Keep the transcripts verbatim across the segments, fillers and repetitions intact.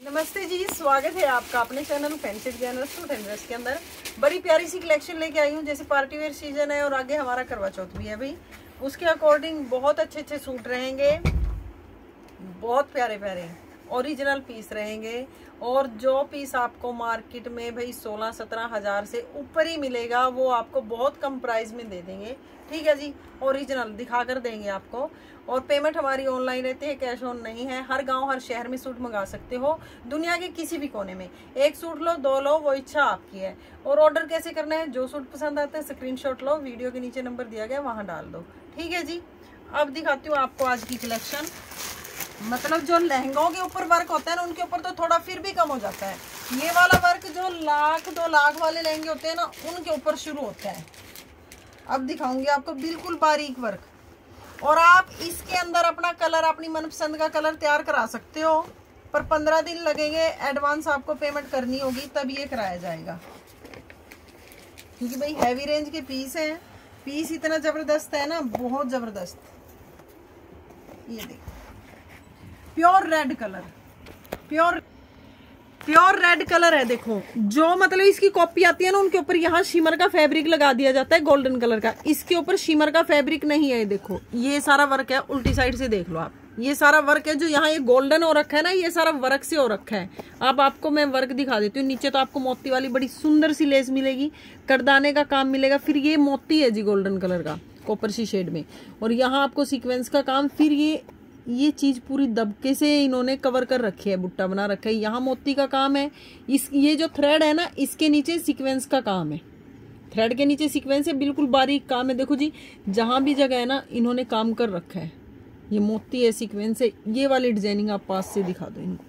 नमस्ते जी, स्वागत है आपका अपने channel fancy designer suit and dress के अंदर। बड़ी प्यारी सी कलेक्शन लेके आई हूँ। जैसे पार्टी वेयर सीजन है और आगे हमारा करवा चौथ भी है भाई, उसके अकॉर्डिंग बहुत अच्छे अच्छे सूट रहेंगे, बहुत प्यारे प्यारे ओरिजिनल पीस रहेंगे। और जो पीस आपको मार्केट में भाई सोलह सत्रह हजार से ऊपर ही मिलेगा, वो आपको बहुत कम प्राइस में दे देंगे। ठीक है जी, ओरिजिनल दिखा कर देंगे आपको। और पेमेंट हमारी ऑनलाइन रहती है, कैश ऑन नहीं है। हर गांव हर शहर में सूट मंगा सकते हो, दुनिया के किसी भी कोने में। एक सूट लो दो लो, वो इच्छा आपकी है। और ऑर्डर कैसे करना है, जो सूट पसंद आते हैं स्क्रीनशॉट लो, वीडियो के नीचे नंबर दिया गया वहां डाल दो। ठीक है जी, अब दिखाती हूँ आपको आज की कलेक्शन। मतलब जो लहंगों के ऊपर वर्क होता है ना, उनके ऊपर तो थोड़ा फिर भी कम हो जाता है। ये वाला वर्क जो लाख दो लाख वाले लहंगे होते हैं ना, उनके ऊपर शुरू होता है। अब दिखाऊंगी आपको बिल्कुल बारीक वर्क। और आप इसके अंदर अपना कलर, अपनी मनपसंद का कलर तैयार करा सकते हो, पर पंद्रह दिन लगेंगे। एडवांस आपको पेमेंट करनी होगी, तब ये कराया जाएगा। क्योंकि भाई हैवी रेंज के पीस हैं। पीस इतना जबरदस्त है ना, बहुत जबरदस्त। ये देखो, pure red colour, pure pure red colour है। देखो, जो मतलब इसकी कॉपी आती है ना, उनके ऊपर यहाँ शिमर का फैब्रिक लगा दिया जाता है गोल्डन कलर का। इसके ऊपर शिमर का फैब्रिक नहीं है। देखो, ये सारा वर्क है। उल्टी साइड से देख लो आप, ये सारा वर्क है। जो यहाँ ये गोल्डन हो रखा है ना, ये सारा वर्क से हो रखा है। अब आपको मैं वर्क दिखा देती हूँ। नीचे तो आपको मोती वाली बड़ी सुंदर सी लेस मिलेगी, करदाने का काम मिलेगा। फिर ये मोती है जी गोल्डन कलर का, कॉपर सी शेड में। और यहाँ आपको सीक्वेंस का काम। फिर ये ये चीज पूरी दबके से इन्होंने कवर कर रखी है, बुट्टा बना रखा है। यहाँ मोती का काम है। इस ये जो थ्रेड है ना, इसके नीचे सीक्वेंस का काम है। थ्रेड के नीचे सीक्वेंस है, बिल्कुल बारीक काम है। देखो जी, जहां भी जगह है ना, इन्होंने काम कर रखा है। ये मोती है, सीक्वेंस है। ये वाली डिजाइनिंग आप पास से दिखा दो इनको।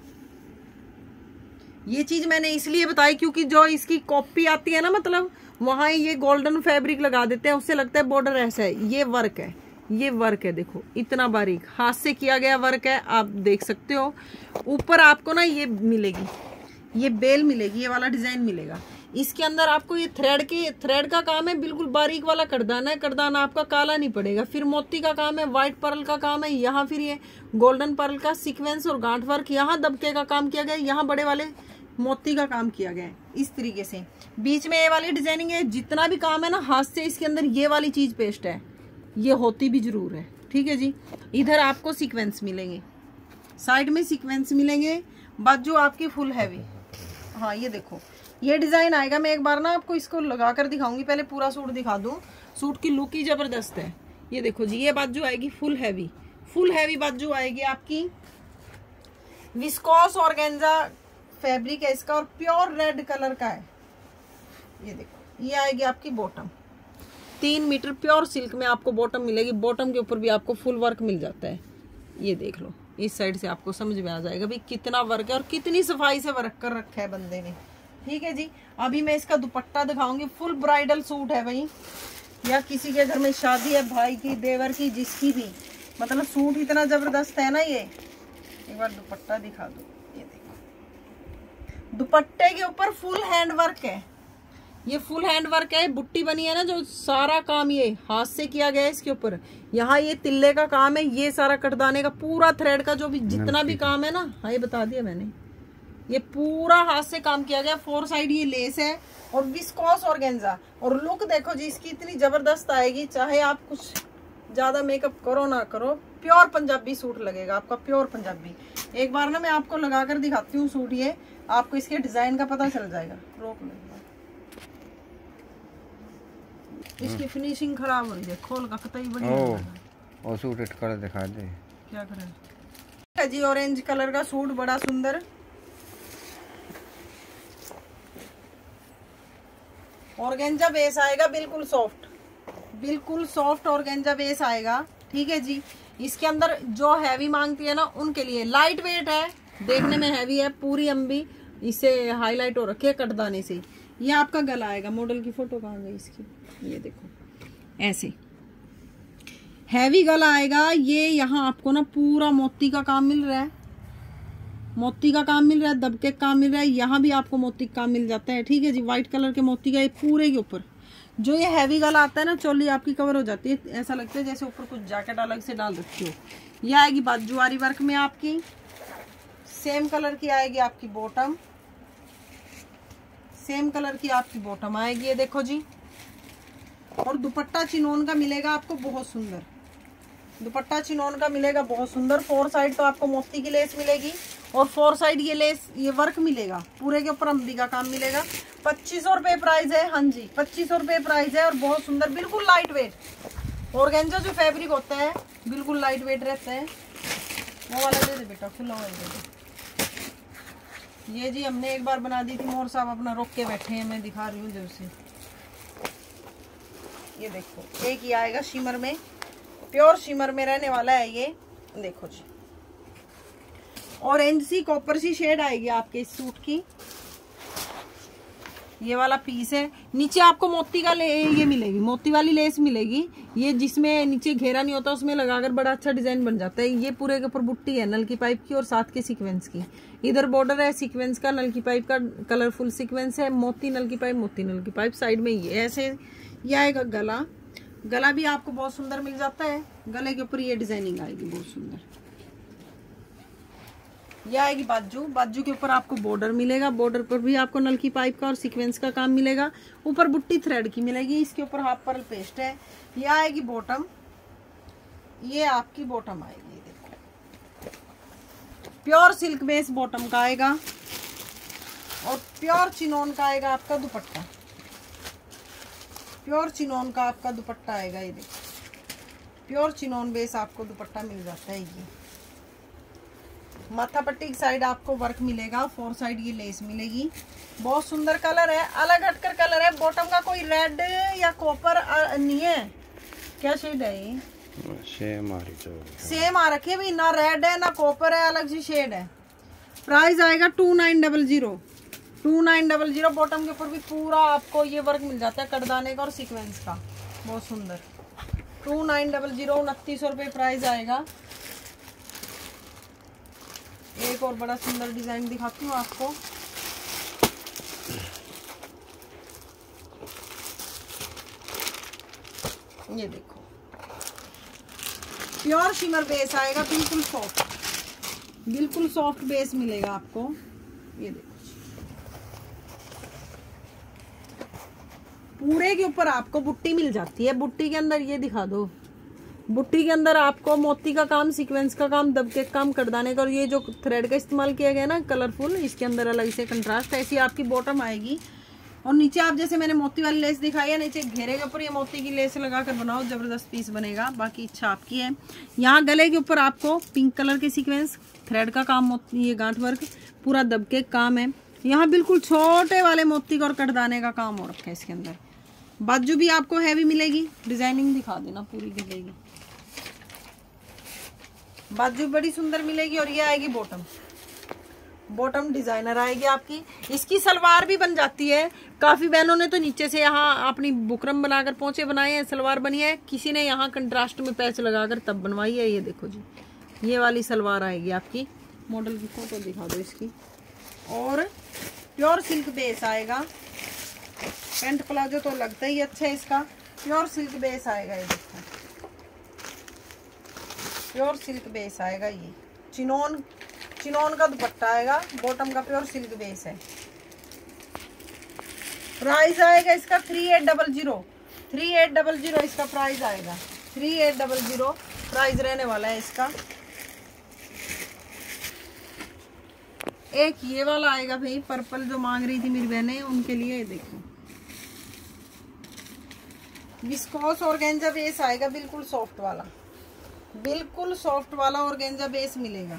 ये चीज मैंने इसलिए बताई क्योंकि जो इसकी कॉपी आती है ना, मतलब वहां ये गोल्डन फैब्रिक लगा देते हैं, उससे लगता है बॉर्डर ऐसा है। ये वर्क है, ये वर्क है। देखो, इतना बारीक हाथ से किया गया वर्क है, आप देख सकते हो। ऊपर आपको ना ये मिलेगी, ये बेल मिलेगी, ये वाला डिजाइन मिलेगा। इसके अंदर आपको ये थ्रेड के थ्रेड का काम है, बिल्कुल बारीक वाला करदाना है। करदाना आपका काला नहीं पड़ेगा। फिर मोती का काम है, व्हाइट पर्ल का काम है। यहाँ फिर ये गोल्डन पर्ल का सीक्वेंस और गांठ वर्क। यहाँ दबके का काम किया गया, यहाँ बड़े वाले मोती का काम किया गया है। इस तरीके से बीच में ये वाली डिजाइनिंग है। जितना भी काम है ना हाथ से, इसके अंदर ये वाली चीज पेस्ट है। ये होती भी जरूर है। ठीक है जी, इधर आपको सीक्वेंस मिलेंगे, साइड में सीक्वेंस मिलेंगे। बाजू आपकी फुल हैवी। हाँ, ये देखो, ये डिजाइन आएगा। मैं एक बार ना आपको इसको लगा कर दिखाऊंगी, पहले पूरा सूट दिखा दूं। सूट की लुक ही जबरदस्त है। ये देखो जी, ये बाजू आएगी फुल हैवी, फुल हैवी बाजू आएगी आपकी। विस्कोस ऑर्गेन्जा फैब्रिक है इसका, और प्योर रेड कलर का है। ये देखो, ये आएगी आपकी बॉटम। तीन मीटर प्योर सिल्क में आपको बॉटम मिलेगी। बॉटम के ऊपर भी आपको फुल वर्क मिल जाता है। ये देख लो, इस साइड से आपको समझ में आ जाएगा भाई कितना वर्क है और कितनी सफाई से वर्क कर रखा है बंदे ने। ठीक है जी, अभी मैं इसका दुपट्टा दिखाऊंगी। फुल ब्राइडल सूट है भाई, या किसी के घर में शादी है, भाई की, देवर की, जिसकी भी, मतलब सूट इतना जबरदस्त है ना। ये एक बार दुपट्टा दिखा दो। ये देखो, दुपट्टे के ऊपर फुल हैंड वर्क है। ये फुल हैंड वर्क है। बुट्टी बनी है ना, जो सारा काम ये हाथ से किया गया है इसके ऊपर। यहाँ ये तिल्ले का काम है, ये सारा कटदाने का, पूरा थ्रेड का जो भी जितना भी काम है ना, हाँ ये बता दिया मैंने। ये पूरा हाथ से काम किया गया। फोर साइड ये लेस है और विस्कोस ऑर्गेन्जा। और लुक देखो जी, इसकी इतनी जबरदस्त आएगी। चाहे आप कुछ ज्यादा मेकअप करो ना करो, प्योर पंजाबी सूट लगेगा आपका, प्योर पंजाबी। एक बार ना मैं आपको लगा कर दिखाती हूँ सूट, ये आपको इसके डिजाइन का पता चल जाएगा। रोक लो, इसकी फिनिशिंग खराब हो रही है। खोल का कतई बढ़िया। ओ सूट इट कर दिखा दे, क्या करें जी। ऑरेंज कलर का सूट, बड़ा सुंदर। ऑर्गेन्जा बेस आएगा, बिल्कुल सॉफ्ट, बिल्कुल सॉफ्ट ऑर्गेन्जा बेस आएगा। ठीक है जी, इसके अंदर जो हैवी मांगती है ना, उनके लिए लाइट वेट है, देखने में हैवी है। पूरी अम्बी इसे हाईलाइट हो रखी है कटदाने से। ये आपका गला आएगा। मॉडल की फोटो कहाँ गई इसकी, ये देखो, ऐसे हैवी गला आएगा। ये यहाँ आपको ना पूरा मोती का काम मिल रहा है, मोती का काम मिल रहा है, दबके का काम मिल रहा है। यहाँ भी आपको मोती का काम मिल जाता है। ठीक है जी, व्हाइट कलर के मोती का ये पूरे के ऊपर। जो ये हैवी गला आता है ना, चोली आपकी कवर हो जाती है। ऐसा लगता है जैसे ऊपर कुछ जैकेट अलग से डाल रखी हो। ये आएगी बाजू वाली वर्क में आपकी। सेम कलर की आएगी आपकी बॉटम, सेम कलर की आपकी बॉटम आएगी, ये देखो जी। और दुपट्टा चिनोन का मिलेगा आपको बहुत सुंदर, दुपट्टा चिनोन का मिलेगा बहुत सुंदर। फोर साइड तो आपको मोती की लेस मिलेगी और फोर साइड ये लेस ये वर्क मिलेगा, पूरे के ऊपर अम्बी का काम मिलेगा। पच्चीस सौ रुपये प्राइस है, हाँ जी पच्चीस सौ रुपये प्राइस है और बहुत सुंदर, बिल्कुल लाइट वेट। ऑर्गेन्जा जो फैब्रिक होता है बिल्कुल लाइट वेट रहता है। वो वाला दे दे बेटा, खुला हुआ दे दे। ये जी हमने एक बार बना दी थी, मोर साहब अपना रोक के बैठे हैं, मैं दिखा रही हूँ जब से। ये देखो एक ही आएगा शिमर में, प्योर शिमर में रहने वाला है ये, देखो जी। ऑरेंज सी कॉपर सी शेड आएगी आपके इस सूट की। ये वाला पीस है, नीचे आपको मोती का ले ये मिलेगी, मोती वाली लेस मिलेगी। ये जिसमें नीचे घेरा नहीं होता उसमें लगाकर बड़ा अच्छा डिजाइन बन जाता है। ये पूरे के ऊपर बुट्टी है नल की पाइप की और साथ के सीक्वेंस की। इधर बॉर्डर है सीक्वेंस का, नल की पाइप का कलरफुल सीक्वेंस है, मोती नल की पाइप, मोती नल की पाइप साइड में ये ऐसे। ये आएगा गला, गला भी आपको बहुत सुंदर मिल जाता है। गले के ऊपर ये डिजाइनिंग आएगी बहुत सुंदर। ये आएगी बाजू, बाजू के ऊपर आपको बॉर्डर मिलेगा, बॉर्डर पर भी आपको नल की पाइप का और सीक्वेंस का काम मिलेगा। ऊपर बुट्टी थ्रेड की मिलेगी, इसके ऊपर हाफ पर्ल पेस्ट है। ये आएगी बॉटम, ये आपकी बॉटम आएगी, देखो प्योर सिल्क बेस बॉटम का आएगा और प्योर चिनोन का आएगा आपका दुपट्टा, प्योर चिनोन का आपका दुपट्टा आएगा। ये देखो प्योर चिनोन बेस आपको दुपट्टा मिल जाता है। ये माथा पट्टी की साइड आपको वर्क मिलेगा, फोर साइड ये लेस मिलेगी। बहुत सुंदर कलर है, अलग हटकर कलर है। बॉटम का कोई रेड या कॉपर नहीं है, क्या शेड है ये? सेम आ रही है, सेम आ रखी है भाई, ना रेड है ना कॉपर है, अलग सी शेड है। प्राइस आएगा two nine double zero, two nine double zero. Bottom के ऊपर भी पूरा आपको ये वर्क मिल जाता है कटदाने का और सीक्वेंस का, बहुत सुंदर। टू नाइन डबल जीरो, उनतीस सौ रुपये प्राइस आएगा। एक और बड़ा सुंदर डिजाइन दिखाती हूँ आपको। ये देखो प्योर शिमर बेस आएगा, बिल्कुल सॉफ्ट, बिल्कुल सॉफ्ट बेस मिलेगा आपको। ये देखो पूरे के ऊपर आपको बुट्टी मिल जाती है। बुट्टी के अंदर ये दिखा दो, बुट्टी के अंदर आपको मोती का काम, सीक्वेंस का काम, दबके काम, करदाने का और ये जो थ्रेड का इस्तेमाल किया गया ना कलरफुल, इसके अंदर अलग से कंट्रास्ट। ऐसी आपकी बॉटम आएगी और नीचे आप जैसे मैंने मोती वाली लेस दिखाई है, नीचे घेरे के ऊपर ये मोती की लेस लगाकर बनाओ, जबरदस्त पीस बनेगा। बाकी इच्छा आपकी है। यहाँ गले के ऊपर आपको पिंक कलर के सीक्वेंस, थ्रेड का काम, ये गांठ वर्क पूरा दबके काम है। यहाँ बिल्कुल छोटे वाले मोती का और कटदाने का काम हो रखा है इसके अंदर। बाजू भी आपको हैवी मिलेगी, डिजाइनिंग दिखा देना पूरी मिलेगी, बाजू बड़ी सुंदर मिलेगी। और ये आएगी बॉटम, बॉटम डिजाइनर आएगी आपकी। इसकी सलवार भी बन जाती है। काफी बहनों ने तो नीचे से यहाँ अपनी बुकरम बनाकर पोंचे बनाए हैं, सलवार बनी है। किसी ने यहाँ कंट्रास्ट में पैच लगाकर तब बनवाई है। ये देखो जी, ये वाली सलवार आएगी आपकी। मॉडल की फोटो दिखा दो इसकी। और प्योर सिल्क बेस आएगा। पेंट प्लाजो तो लगता ही अच्छा है इसका। प्योर सिल्क बेस आएगा, ये देखो प्योर सिल्क बेस आएगा। ये चिनोन, चिनोन का दुपट्टा आएगा, बॉटम का प्योर सिल्क बेस है। प्राइस आएगा इसका three eight double zero, three eight double zero इसका प्राइस आएगा। Three eight double zero price रहने वाला है इसका। एक ये वाला आएगा भाई, पर्पल जो मांग रही थी मेरी बहनें, उनके लिए। ये देखो विस्कोस ऑर्गेन्जा बेस आएगा, बिल्कुल सॉफ्ट वाला, बिल्कुल सॉफ्ट वाला ऑर्गेन्जा बेस मिलेगा।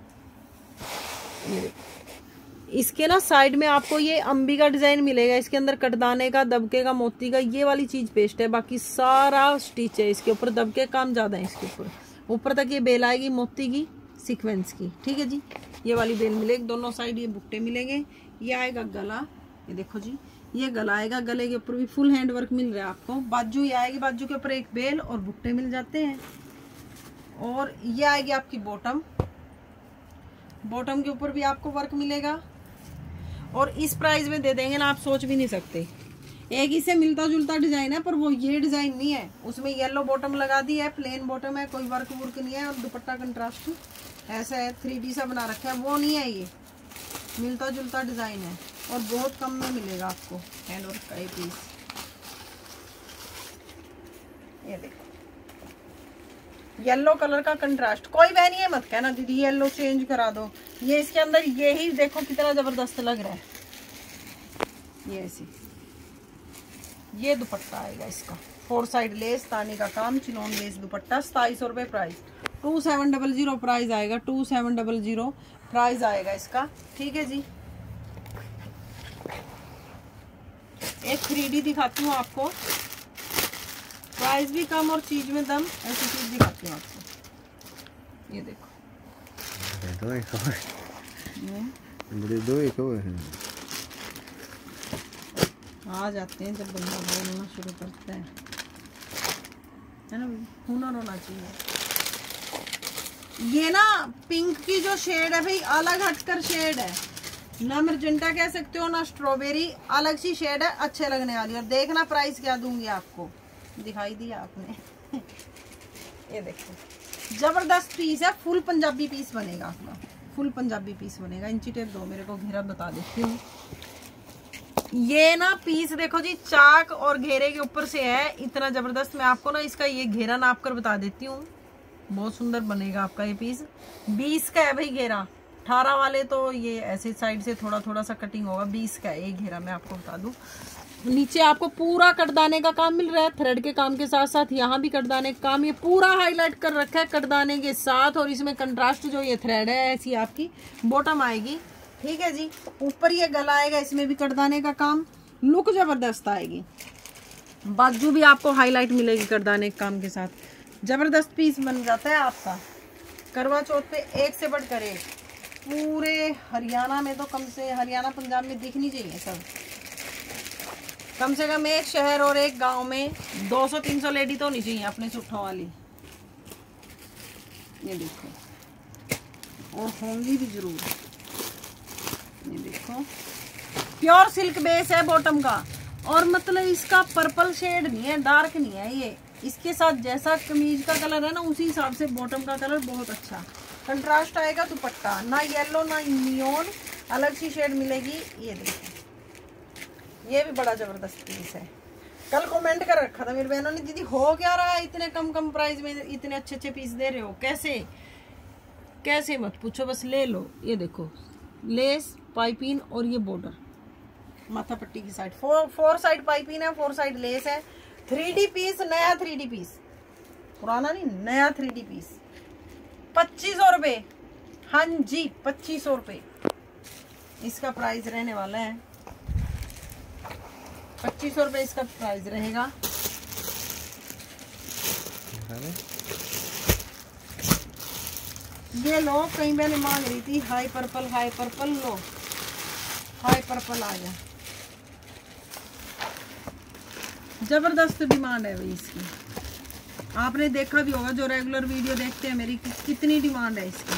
इसके ना साइड में आपको ये अम्बी का डिजाइन मिलेगा, इसके अंदर कटदाने का, दबके का, मोती का, ये वाली चीज पेस्ट है। बाकी सारा स्टिच है इसके ऊपर, दबके काम ज्यादा है इसके ऊपर। ऊपर तक ये बेल आएगी मोती की, सीक्वेंस की, ठीक है जी। ये वाली बेल मिलेगी, दोनों साइड ये बुट्टे मिलेंगे। ये आएगा गला, ये देखो जी, ये गला आएगा। गले के ऊपर भी फुल हैंड वर्क मिल रहा है आपको। बाजू ये आएगी, बाजू के ऊपर एक बेल और बुट्टे मिल जाते हैं। और ये आएगी आपकी बॉटम, बॉटम के ऊपर भी आपको वर्क मिलेगा। और इस प्राइस में दे देंगे ना, आप सोच भी नहीं सकते। एक इससे मिलता जुलता डिजाइन है, पर वो ये डिजाइन नहीं है। उसमें येलो बॉटम लगा दी है, प्लेन बॉटम है, कोई वर्क वर्क नहीं है। और दुपट्टा कंट्रास्ट ऐसा है, थ्री डी सा बना रखा है, वो नहीं है, ये मिलता जुलता डिजाइन है और बहुत कम में मिलेगा आपको हैंड वर्क का ये पीस। ये देखो येलो कलर का कंट्रास्ट, कोई बहन ये मत कहना दीदी येलो चेंज करा दो, ये इसके अंदर यही देखो कितना जबरदस्त लग रहा है। ये ऐसी ये दुपट्टा आएगा इसका, फोर साइड लेस, तानी का काम, चिनोन लेस दुपट्टा, सताईस सौ रुपये price, two seven double zero price आएगा, two seven double zero price आएगा इसका। ठीक है जी, एक थ्री डी दिखाती हूँ आपको, प्राइस भी कम और चीज में दम, ऐसी चीज दिखाती हूँ आपको। ये देखो दो एक और बड़े दो एक और आ जाते हैं जब बंदा बोलना शुरू करता है, है ना, हुनर होना चाहिए। ये ना पिंक की जो शेड है भाई अलग हटकर शेड है, ना मर्जेंटा कह सकते हो ना स्ट्रॉबेरी, अलग सी शेड है, अच्छे लगने वाली। और देखना प्राइस क्या दूंगी आपको, दिखाई दिया आपने। ये देखो जबरदस्त पीस है, फुल पंजाबी पीस बनेगा आपका, फुल पंजाबी पीस बनेगा। इंची टेप दो मेरे को, घेरा बता देती हूँ। ये ना पीस देखो जी, चाक और घेरे के ऊपर से है, इतना जबरदस्त। मैं आपको ना इसका ये घेरा नाप कर बता देती हूँ, बहुत सुंदर बनेगा आपका ये पीस। बीस का है भाई घेरा, अठारह वाले तो ये ऐसे साइड से थोड़ा थोड़ा सा कटिंग होगा, बीस का है ये घेरा, मैं आपको बता दूं। नीचे आपको पूरा कटदाने का काम मिल रहा है, थ्रेड के काम के साथ साथ यहाँ भी कटदाने का काम, ये पूरा हाईलाइट कर रखा है कटदाने के साथ। और इसमें कंट्रास्ट जो ये थ्रेड है ऐसी आपकी बॉटम आएगी। ठीक है जी, ऊपर ये गला आएगा, इसमें भी कटदाने का काम, लुक जबरदस्त आएगी। बाजू भी आपको हाईलाइट मिलेगी कटदाने के काम के साथ, जबरदस्त पीस बन जाता है आपका। करवा चौथ पे एक से बढ़कर एक, पूरे हरियाणा में तो कम से, हरियाणा पंजाब में दिखनी चाहिए सब, कम से कम एक शहर और एक गांव में दो सौ तीन सौ लेडी तो होनी चाहिए अपने सूठों वाली। ये देखो, और होंगी भी जरूर। ये देखो प्योर सिल्क बेस है बॉटम का, और मतलब इसका पर्पल शेड नहीं है, डार्क नहीं है ये, इसके साथ जैसा कमीज का कलर है ना उसी हिसाब से बॉटम का कलर बहुत अच्छा कंट्रास्ट आएगा। दुपट्टा ना येलो ना नियोन, अलग सी शेड मिलेगी। ये देखो ये भी बड़ा जबरदस्त पीस है। कल कमेंट कर रखा था मेरी बहनों ने, दीदी हो क्या रहा है इतने कम कम प्राइस में इतने अच्छे अच्छे पीस दे रहे हो, कैसे कैसे मत पूछो, बस ले लो। ये देखो लेस पाइपिंग और ये बॉर्डर माथा पट्टी की side, four four side piping है, फोर साइड लेस है। थ्री डी पीस, नया थ्री डी पीस, पुराना नहीं, नया थ्री डी पीस, पच्चीस सौ रुपये। हाँ जी पच्चीस सौ रुपये इसका प्राइस रहने वाला है, पच्चीस सौ रुपये इसका प्राइस रहेगा। ये लो, कहीं मैंने मांग रही थी high purple, high purple, low high purple आ गया, जबरदस्त डिमांड है भाई इसकी। आपने देखा भी होगा जो रेगुलर वीडियो देखते हैं मेरी, कि, कितनी डिमांड है इसकी।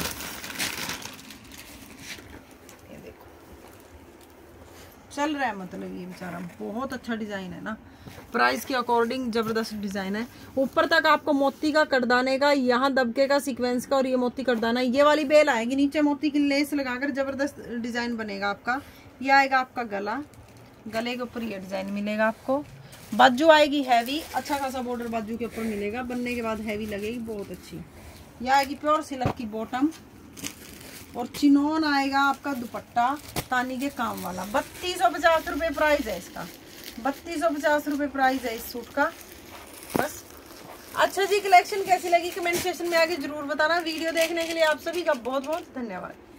ये देखो चल रहा है, मतलब ये बेचारा बहुत अच्छा डिजाइन है ना, प्राइस के अकॉर्डिंग जबरदस्त डिजाइन है। ऊपर तक आपको मोती का कटदाने का, यहाँ दबके का, सीक्वेंस का, और ये मोती कटदाना, ये वाली बेल आएगी, नीचे मोती की लेस लगाकर जबरदस्त डिजाइन बनेगा आपका। ये आएगा आपका गला, गले के ऊपर ये डिजाइन मिलेगा आपको। बाजू आएगी हैवी, अच्छा खासा बॉर्डर बाजू के ऊपर मिलेगा, बनने के बाद हैवी लगेगी, बहुत अच्छी। यह आएगी प्योर सिल्क की बॉटम, और चिनोन आएगा आपका दुपट्टा तानी के काम वाला। बत्तीस सौ पचास रुपये प्राइस है इसका, बत्तीस सौ पचास रुपये प्राइस है इस सूट का। बस अच्छा जी, कलेक्शन कैसी लगी कमेंट सेक्शन में आके जरूर बताना। वीडियो देखने के लिए आप सभी का बहुत बहुत धन्यवाद।